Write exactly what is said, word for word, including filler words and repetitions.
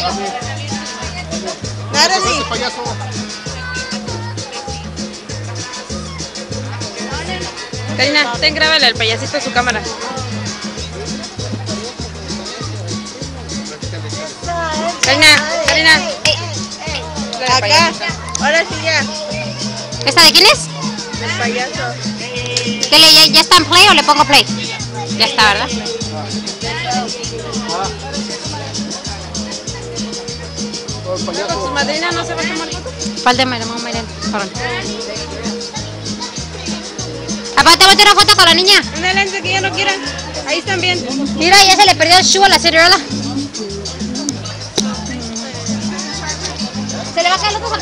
Natalie. Payaso. Karina, ten, grábale al payasito su cámara. Karina, Karina. Acá. Ahora sí ya. ¿Esta de quién es? El payaso. ¿Qué le, ya, ¿Ya está en play o le pongo play? Ya está, ¿verdad? ¿Con su madrina no se va a tomar foto? Falta de mamá Mariana. Perdón. Aparte, voy a una foto con la niña. Una lente que ya no quieran. Ahí están bien. Mira, ya se le perdió el shoe a la Cinderella. Se le va a caer el otro.